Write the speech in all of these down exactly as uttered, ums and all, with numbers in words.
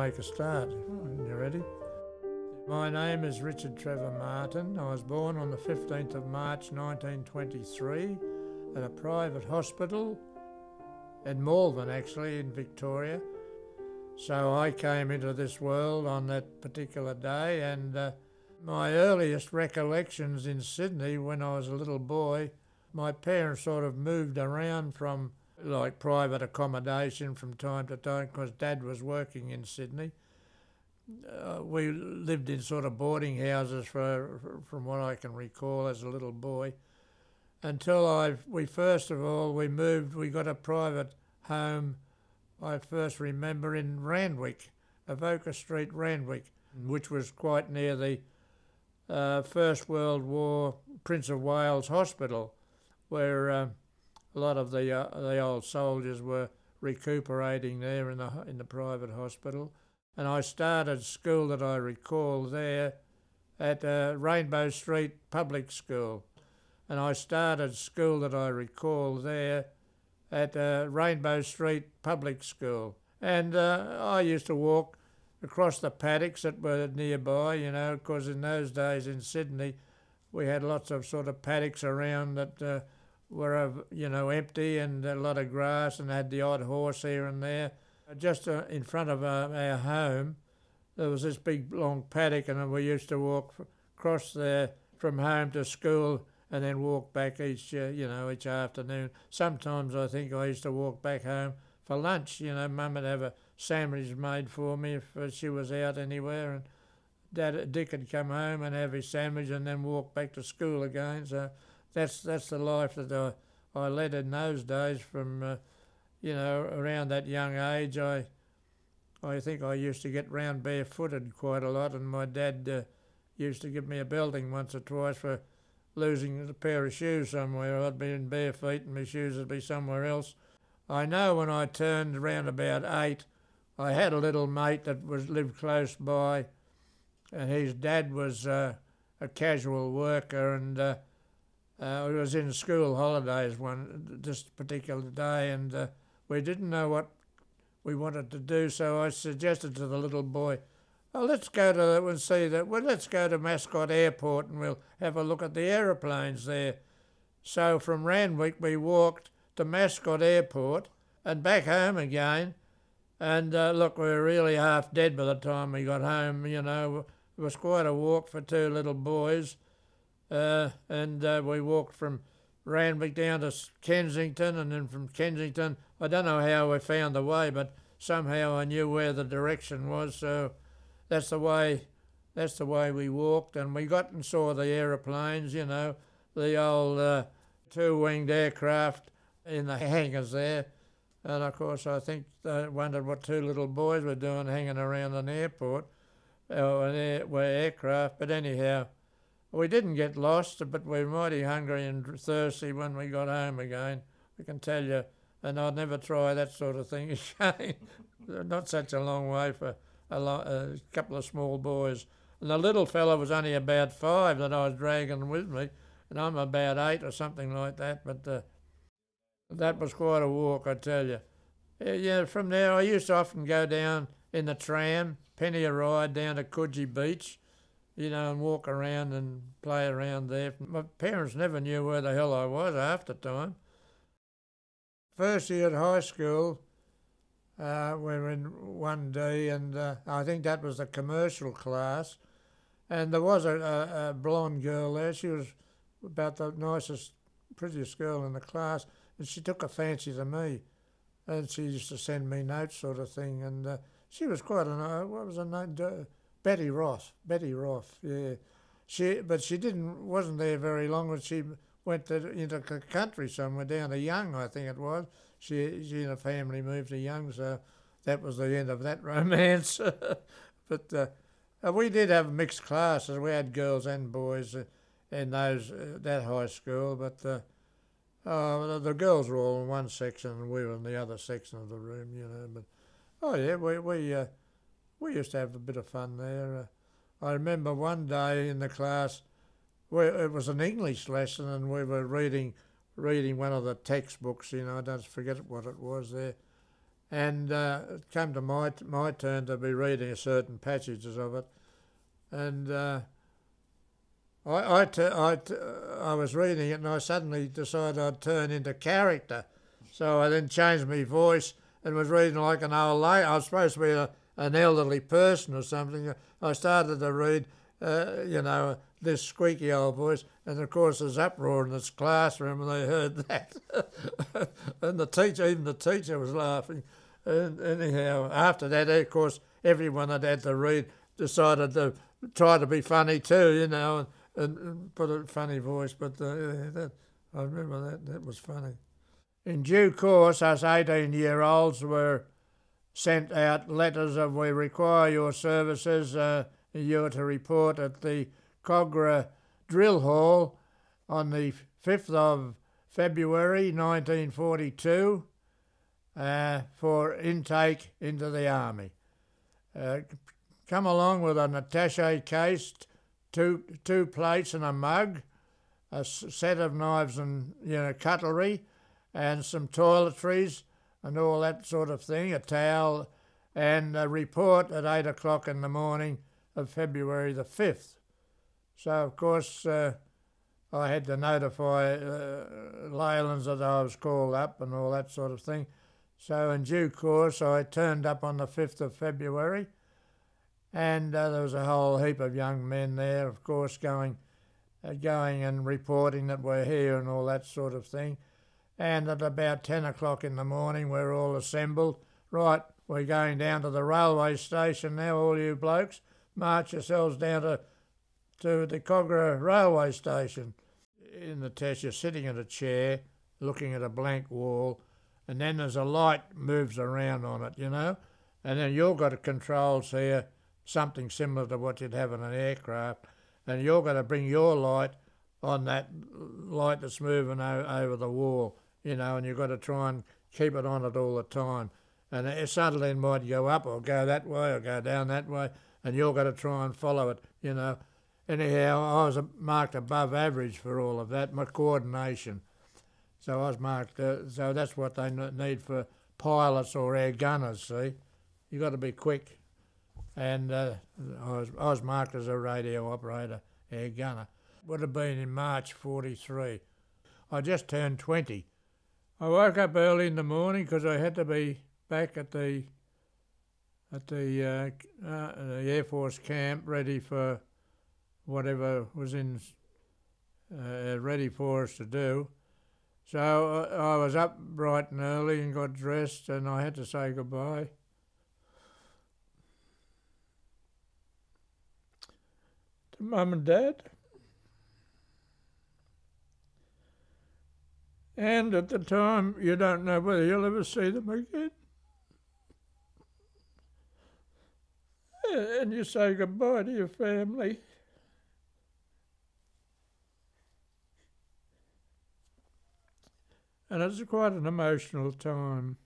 make a start. You ready? My name is Richard Trevor Martin. I was born on the fifteenth of March nineteen twenty-three at a private hospital in Malvern, actually, in Victoria. So I came into this world on that particular day, and uh, my earliest recollections in Sydney when I was a little boy, my parents sort of moved around from like private accommodation from time to time because Dad was working in Sydney. Uh, we lived in sort of boarding houses for, for, from what I can recall as a little boy, until I, we first of all, we moved, we got a private home, I first remember in Randwick, Avoca Street, Randwick, which was quite near the uh, First World War Prince of Wales Hospital, where uh, a lot of the uh, the old soldiers were recuperating there in the in the private hospital. And I started school that I recall there at uh, Rainbow Street Public School. And I started school that I recall there at uh, Rainbow Street Public School. And uh, I used to walk across the paddocks that were nearby, you know, because in those days in Sydney we had lots of sort of paddocks around that uh, were, you know, empty and a lot of grass, and had the odd horse here and there. Just uh, in front of uh, our home, there was this big long paddock, and we used to walk across there from home to school and then walk back each, uh, you know, each afternoon. Sometimes I think I used to walk back home for lunch. You know, Mum would have a sandwich made for me if she was out anywhere, and Dad, Dick would come home and have his sandwich and then walk back to school again. So that's that's the life that I, I led in those days from... Uh, You know, around that young age, I I think I used to get round barefooted quite a lot, and my dad uh, used to give me a belting once or twice for losing a pair of shoes somewhere. I'd be in bare feet and my shoes would be somewhere else. I know when I turned around about eight, I had a little mate that was lived close by, and his dad was uh, a casual worker, and uh, uh, it was in school holidays one this particular day, and uh, we didn't know what we wanted to do, so I suggested to the little boy, oh, let's go to and see that. Well, let's go to Mascot Airport and we'll have a look at the aeroplanes there. So from Randwick we walked to Mascot Airport and back home again. And uh, look, we were really half dead by the time we got home. You know, it was quite a walk for two little boys. Uh, and uh, we walked from Randwick down to Kensington, and then from Kensington, I don't know how we found the way, but somehow I knew where the direction was, so that's the way that's the way we walked. And we got and saw the aeroplanes, you know, the old uh, two-winged aircraft in the hangars there. And of course I think they wondered what two little boys were doing hanging around an airport, or an air, well, aircraft, but anyhow, we didn't get lost, but we were mighty hungry and thirsty when we got home again, I can tell you. And I'd never try that sort of thing again. Not such a long way for a, lo a couple of small boys. And the little fella was only about five that I was dragging with me, and I'm about eight or something like that. But uh, that was quite a walk, I tell you. Yeah, from there I used to often go down in the tram, penny a ride down to Coogee Beach, you know, and walk around and play around there. My parents never knew where the hell I was half the time. First year at high school, uh, we were in one day, and uh, I think that was the commercial class, and there was a, a, a blonde girl there. She was about the nicest, prettiest girl in the class, and she took a fancy to me, and she used to send me notes sort of thing, and uh, she was quite a, what was her name? Betty Ross, Betty Ross, yeah. She, but she didn't, wasn't there very long when she went to, into the country somewhere, down to Young, I think it was. She, she and her family moved to Young, so that was the end of that romance. But uh, we did have mixed classes. We had girls and boys uh, in those uh, that high school, but uh, uh, the girls were all in one section and we were in the other section of the room, you know. But oh yeah, we we. Uh, We used to have a bit of fun there. Uh, I remember one day in the class, where it was an English lesson, and we were reading reading one of the textbooks, you know, I don't forget what it was there. and uh, it came to my my turn to be reading a certain passages of it, and uh, I I, t- I, t- I was reading it, and I suddenly decided I'd turn into character, so I then changed my voice and was reading like an old lady. I was supposed to be a, an elderly person or something. I started to read, uh, you know, this squeaky old voice, and of course there's uproar in this classroom, and they heard that, and the teacher, even the teacher, was laughing. And anyhow, after that, of course, everyone that had to read decided to try to be funny too, you know, and, and put a funny voice. But uh, that, I remember that, that was funny. In due course, us eighteen-year-olds were sent out letters of we require your services. Uh, you're to report at the Cogra Drill Hall on the fifth of February nineteen forty-two. Uh, for intake into the army. Uh, come along with an attaché case, two two plates and a mug, a set of knives and you know cutlery, and some toiletries and all that sort of thing, a towel, and a report at eight o'clock in the morning of February the fifth. So of course uh, I had to notify uh, Leylands that I was called up and all that sort of thing. So in due course I turned up on the fifth of February, and uh, there was a whole heap of young men there, of course, going uh, going and reporting that we're here and all that sort of thing. And at about ten o'clock in the morning we're all assembled. Right, we're going down to the railway station now, all you blokes. March yourselves down to, to the Cogra railway station. In the test you're sitting in a chair looking at a blank wall, and then there's a light moves around on it, you know, and then you've got controls here, something similar to what you'd have in an aircraft, and you've got to bring your light on that light that's moving o- over the wall, you know, and you've got to try and keep it on it all the time. And it suddenly it might go up or go that way or go down that way, and you've got to try and follow it, you know. Anyhow, I was marked above average for all of that, my coordination. So I was marked, uh, so that's what they need for pilots or air gunners, see. You've got to be quick. And uh, I, was, I was marked as a radio operator, air gunner. Would have been in March forty-three. I just turned twenty. I woke up early in the morning because I had to be back at the at the, uh, uh, the Air Force camp ready for whatever was in uh, ready for us to do. So uh, I was up bright and early and got dressed, and I had to say goodbye. To Mum and Dad. And at the time, you don't know whether you'll ever see them again. And you say goodbye to your family. And it's quite an emotional time.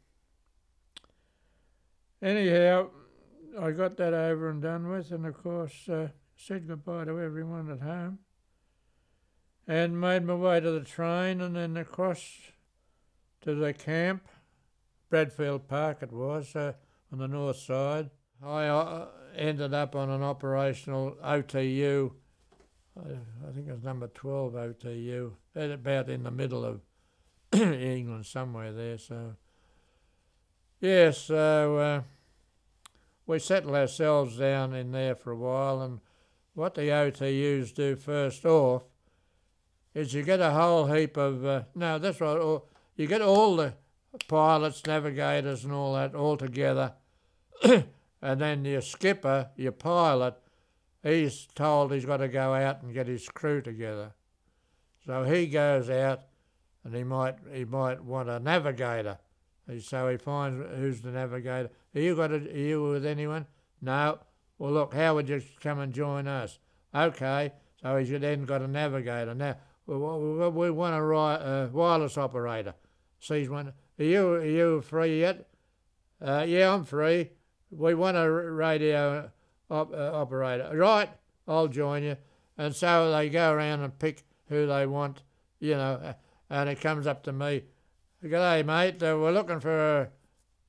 Anyhow, I got that over and done with, and of course uh, said goodbye to everyone at home, and made my way to the train and then across to the camp, Bradfield Park it was, uh, on the north side. I uh, ended up on an operational O T U, I, I think it was number twelve O T U, about in the middle of England somewhere there. So yes, so uh, we settled ourselves down in there for a while, and what the O T Us do first off is you get a whole heap of uh, no that's right or you get all the pilots, navigators and all that all together and then your skipper, your pilot, he's told he's got to go out and get his crew together. So he goes out, and he might he might want a navigator. So he finds who's the navigator. Are you got a, are you with anyone? No. Well, look, how would you come and join us? Okay. So he's then got a navigator. Now we, we want a uh, wireless operator. Sees one. Are you are you free yet? Uh, yeah, I'm free. We want a radio op, uh, operator. Right. I'll join you. And so they go around and pick who they want. You know. And it comes up to me, g'day mate, uh, we're looking for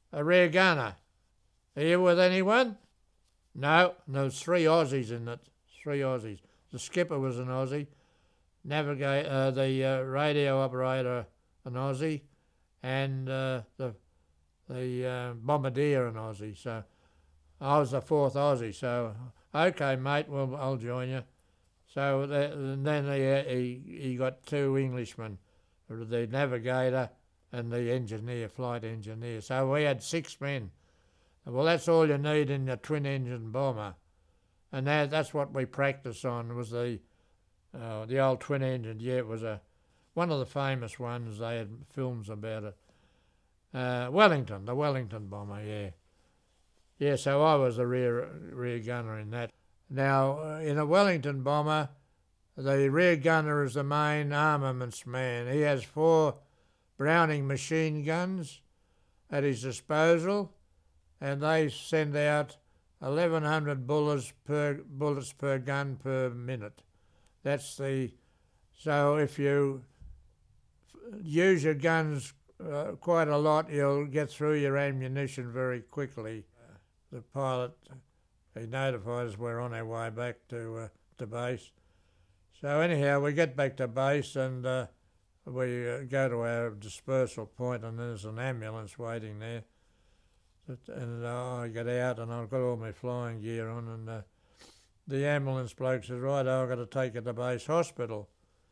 a rear gunner. Are you with anyone? No, there was three Aussies in it, three Aussies. The skipper was an Aussie, navigate, uh, the uh, radio operator an Aussie, and uh, the the uh, bombardier an Aussie. So I was the fourth Aussie. So okay, mate, well I'll join you. So the, and then he, he he got two Englishmen, the navigator and the engineer, flight engineer. So we had six men. Well, that's all you need in a twin-engine bomber, and that, that's what we practiced on. Was the uh, the old twin-engine? Yeah, it was a one of the famous ones. They had films about it. Uh, Wellington, the Wellington bomber. Yeah, yeah. So I was the rear rear gunner in that. Now, uh, in a Wellington bomber, the rear gunner is the main armaments man. He has four Browning machine guns at his disposal, and they send out eleven hundred bullets per bullets per gun per minute. That's the so if you use your guns uh, quite a lot, you'll get through your ammunition very quickly. The pilot, he notified us we're on our way back to uh, to base. So anyhow, we get back to base and uh, we uh, go to our dispersal point, and there's an ambulance waiting there. And uh, I get out and I've got all my flying gear on, and uh, the ambulance bloke says, right, I've got to take you to base hospital.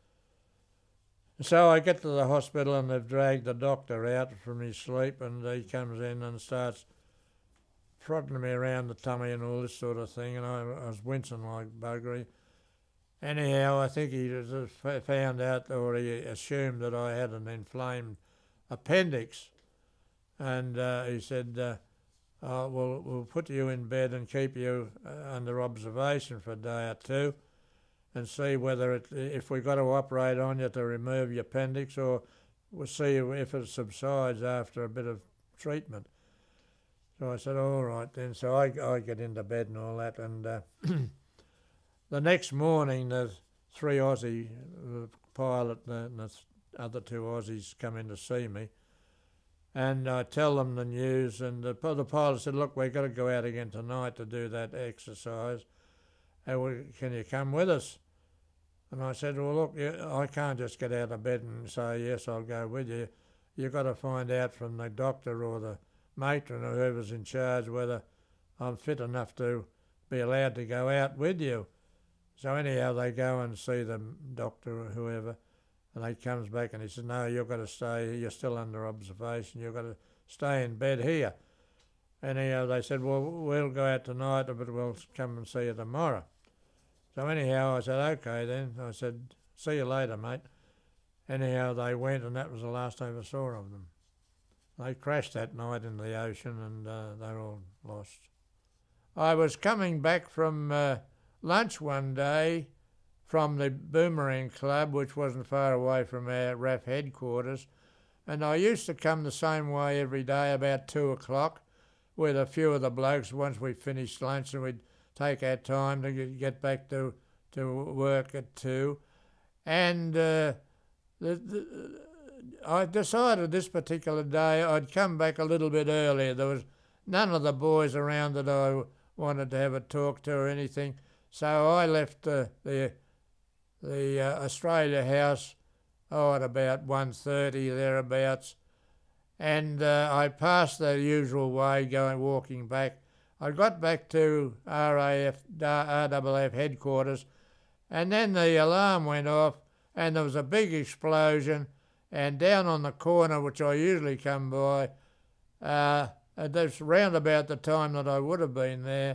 So I get to the hospital and they've dragged the doctor out from his sleep, and he comes in and starts prodding me around the tummy and all this sort of thing, and I, I was wincing like buggery. Anyhow, I think he just found out, or he assumed that I had an inflamed appendix, and uh, he said, uh, oh, we'll, we'll put you in bed and keep you uh, under observation for a day or two and see whether it, if we've got to operate on you to remove your appendix, or we'll see if it subsides after a bit of treatment. So I said, all right then. So I, I get into bed and all that, and uh, the next morning the three Aussie, the pilot and the other two Aussies come in to see me, and I tell them the news, and the, the pilot said, look, we've got to go out again tonight to do that exercise. And can you come with us? And I said, well, look, I can't just get out of bed and say, yes, I'll go with you. You've got to find out from the doctor or the matron or whoever's in charge whether I'm fit enough to be allowed to go out with you. So anyhow, they go and see the doctor or whoever, and he comes back and he says, no, you've got to stay, you're still under observation, you've got to stay in bed here. Anyhow, they said, well, we'll go out tonight, but we'll come and see you tomorrow. So anyhow, I said, okay then. I said, see you later, mate. Anyhow, they went, and that was the last I ever saw of them. They crashed that night in the ocean, and uh, they were all lost. I was coming back from uh, lunch one day from the Boomerang Club, which wasn't far away from our R A A F headquarters, and I used to come the same way every day about two o'clock with a few of the blokes once we finished lunch, and we'd take our time to get back to, to work at two. And uh, the, the, I decided this particular day I'd come back a little bit earlier. There was none of the boys around that I wanted to have a talk to or anything, so I left uh, the the uh, Australia House oh, at about one thirty thereabouts, and uh, I passed the usual way going walking back. I got back to R A A F, R A A F headquarters, and then the alarm went off and there was a big explosion, and down on the corner, which I usually come by, uh, that's round about the time that I would have been there,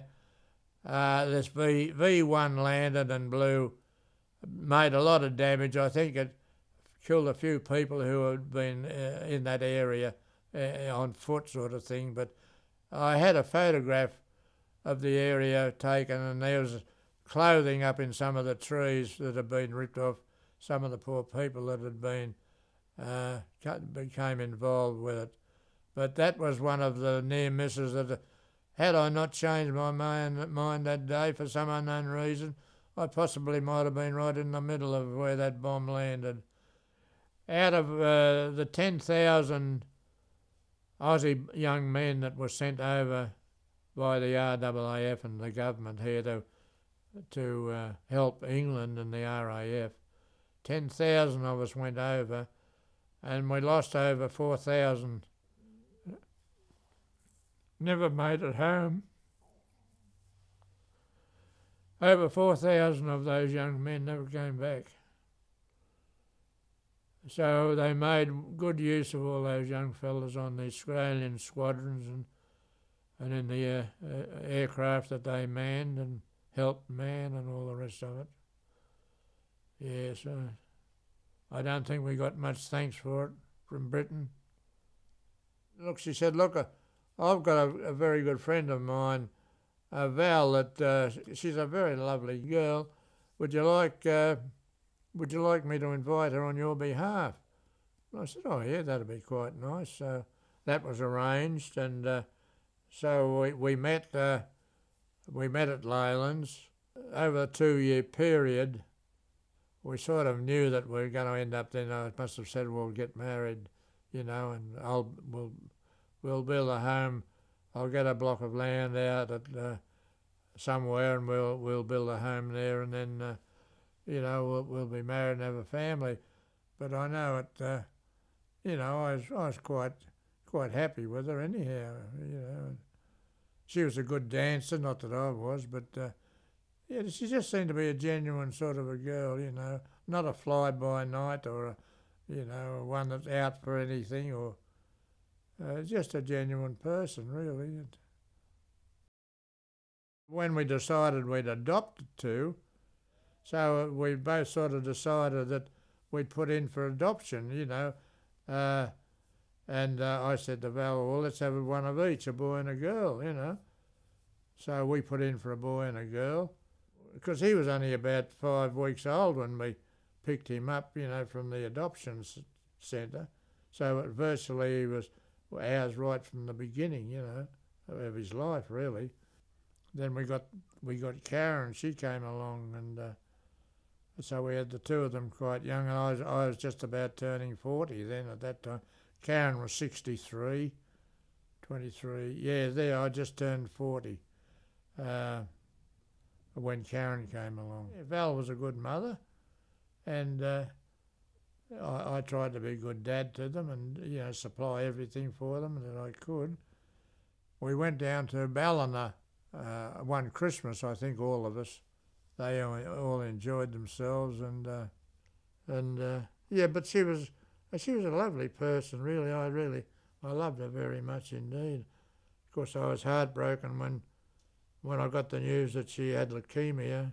uh, this V, V1 landed and blew, made a lot of damage. I think it killed a few people who had been uh, in that area uh, on foot sort of thing, but I had a photograph of the area taken, and there was clothing up in some of the trees that had been ripped off some of the poor people that had been uh, became involved with it. But that was one of the near misses that, had I not changed my mind, mind that day for some unknown reason, I possibly might have been right in the middle of where that bomb landed. Out of uh, the ten thousand Aussie young men that were sent over by the R A A F and the government here to to uh, help England and the R A A F. ten thousand of us went over, and we lost over four thousand. Never made it home. Over four thousand of those young men never came back. So they made good use of all those young fellas on the Australian squadrons and and in the uh, uh, aircraft that they manned and helped man and all the rest of it. Yeah, so I don't think we got much thanks for it from Britain. Look, she said, look, uh, I've got a, a very good friend of mine, uh, Val, that uh, she's a very lovely girl. Would you like... Uh, Would you like me to invite her on your behalf? And I said, oh yeah, that'd be quite nice. So that was arranged, and uh, so we, we met uh, we met at Leyland's. Over a two-year period, we sort of knew that we were going to end up then. I must have said we'll get married, you know, and I'll we'll we'll build a home. I'll get a block of land out at uh, somewhere, and we'll we'll build a home there, and then. Uh, You know, we'll, we'll be married and have a family, but I know it. Uh, you know, I was I was quite quite happy with her anyhow. You know, she was a good dancer, not that I was, but uh, yeah, she just seemed to be a genuine sort of a girl. You know, not a fly by night or a, you know, one that's out for anything, or uh, just a genuine person, really. When we decided we'd adopt two. So we both sort of decided that we'd put in for adoption, you know. Uh, and uh, I said to Val, well, let's have one of each, a boy and a girl, you know. So we put in for a boy and a girl, because he was only about five weeks old when we picked him up, you know, from the adoption centre. So it virtually he was ours right from the beginning, you know, of his life, really. Then we got we got Karen, she came along, and... Uh, So we had the two of them quite young, and I was, I was just about turning forty then at that time. Karen was sixty-three, twenty-three. Yeah, there, I just turned forty uh, when Karen came along. Yeah, Val was a good mother, and uh, I, I tried to be a good dad to them and, you know, supply everything for them that I could. We went down to Ballina uh, one Christmas, I think, all of us. They all enjoyed themselves, and uh, and uh, yeah. But she was she was a lovely person, really. I really I loved her very much indeed. Of course, I was heartbroken when when I got the news that she had leukemia.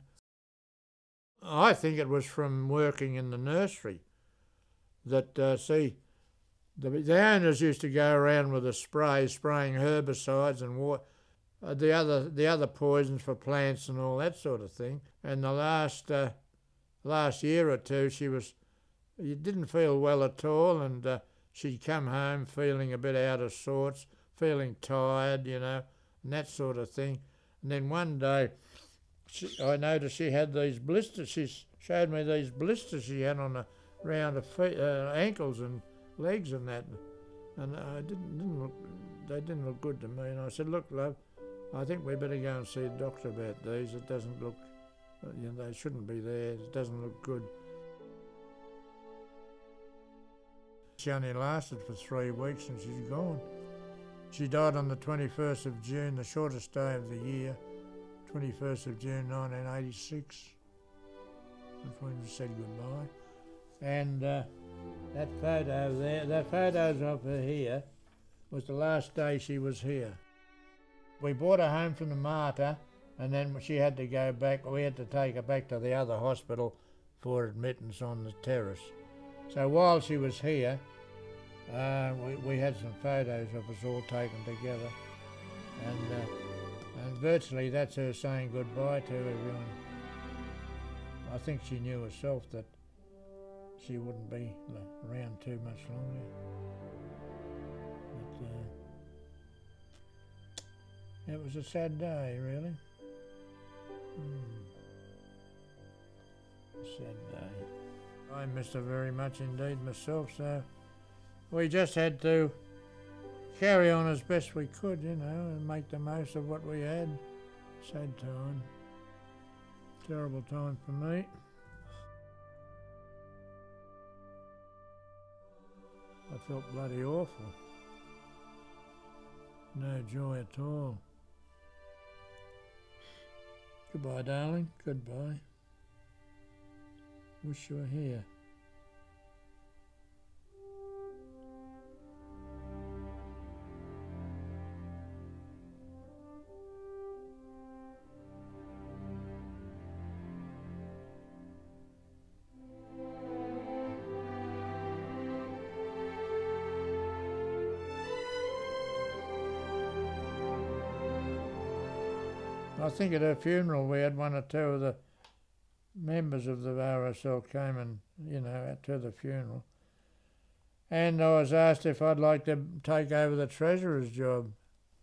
I think it was from working in the nursery. That uh, see, the the owners used to go around with a spray, spraying herbicides and water. Uh, the other the other poisons for plants and all that sort of thing. And the last uh, last year or two, she was you didn't feel well at all, and uh, she'd come home feeling a bit out of sorts, feeling tired, you know, and that sort of thing. And then one day, she, I noticed she had these blisters. She showed me these blisters she had on the round her feet, uh, ankles and legs and that, and I didn't didn't look they didn't look good to me. And I said, look, love, I think we better go and see a doctor about these. It doesn't look, you know, they shouldn't be there. It doesn't look good. She only lasted for three weeks and she's gone. She died on the twenty-first of June, the shortest day of the year, twenty-first of June nineteen eighty-six. That's when we said goodbye. And uh, that photo there, that photos of her here, was the last day she was here. We brought her home from the Martyr, and then she had to go back. We had to take her back to the other hospital for admittance on the terrace. So while she was here, uh, we, we had some photos of us all taken together, and uh, and virtually that's her saying goodbye to everyone. I think she knew herself that she wouldn't be around too much longer. But, uh, it was a sad day, really. Mm. A sad day. I missed her very much indeed myself, so we just had to carry on as best we could, you know, and make the most of what we had. Sad time. Terrible time for me. I felt bloody awful. No joy at all. Goodbye, darling. Goodbye. Wish you were here. I think at her funeral we had one or two of the members of the R A A F came and, you know, to the funeral. And I was asked if I'd like to take over the treasurer's job.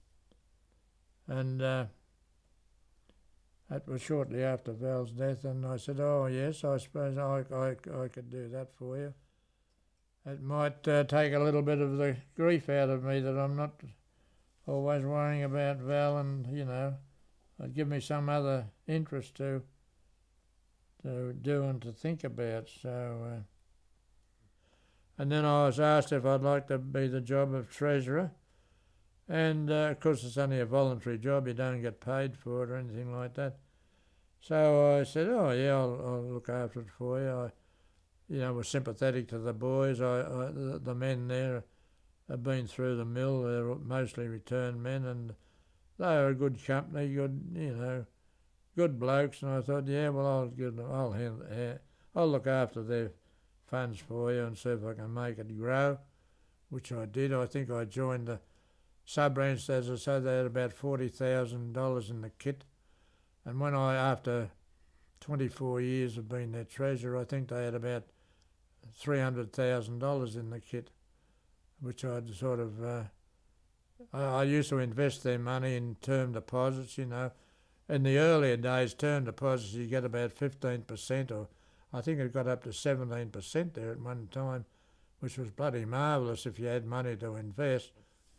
And uh, that was shortly after Val's death, and I said, oh yes, I suppose I, I, I could do that for you. It might uh, take a little bit of the grief out of me that I'm not always worrying about Val, and, you know, it'd give me some other interest to to do and to think about. So, uh, and then I was asked if I'd like to be the job of treasurer, and uh, of course it's only a voluntary job, you don't get paid for it or anything like that. So I said, oh yeah, I'll, I'll look after it for you. I, you know, was sympathetic to the boys. I, I the, the men there have been through the mill. They're mostly returned men, and they were a good company, good, you know, good blokes. And I thought, yeah, well, I'll give them, I'll handle, I'll look after their funds for you and see if I can make it grow, which I did. I think I joined the sub-branch, as I said, they had about forty thousand dollars in the kit. And when I, after twenty-four years of being their treasurer, I think they had about three hundred thousand dollars in the kit, which I'd sort of, uh, I, I used to invest their money in term deposits, you know. In the earlier days, term deposits, you get about fifteen percent, or I think it got up to seventeen percent there at one time, which was bloody marvellous if you had money to invest.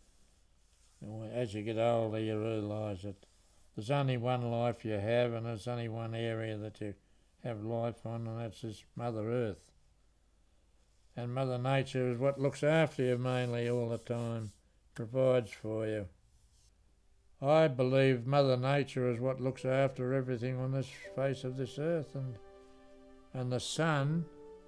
As you get older, you realise that there's only one life you have, and there's only one area that you have life on, and that's this Mother Earth. And Mother Nature is what looks after you mainly all the time, provides for you. I believe Mother Nature is what looks after everything on this face of this earth, and and the sun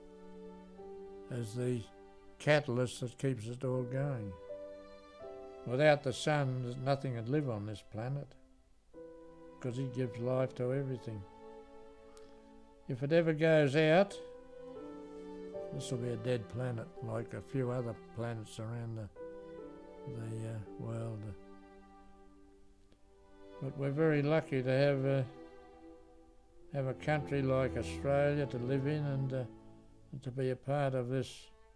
is the catalyst that keeps it all going. Without the sun, there's nothing would live on this planet, because it gives life to everything. If it ever goes out, this will be a dead planet, like a few other planets around the, the uh, world. But we're very lucky to have a, have a country like Australia to live in, and uh, to be a part of this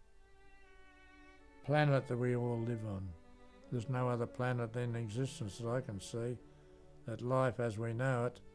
planet that we all live on. There's no other planet in existence that I can see that life as we know it